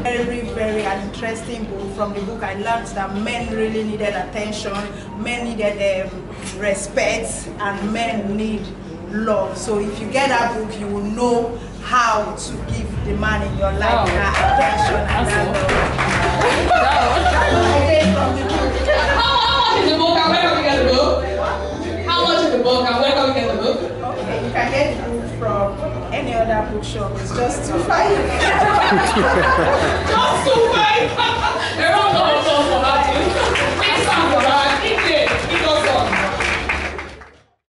Very, very interesting book. From the book, I learned that men really needed attention, men needed respect, and men need love. So if you get that book, you will know how to give the man in your life that attention and that love. That's what I read from the book. How much is the book and where can we get the book? How much is the book and where can we get the book? Okay, you can get the book from any other bookshop. It's just $2.5. Just $2.5. Everyone knows for that.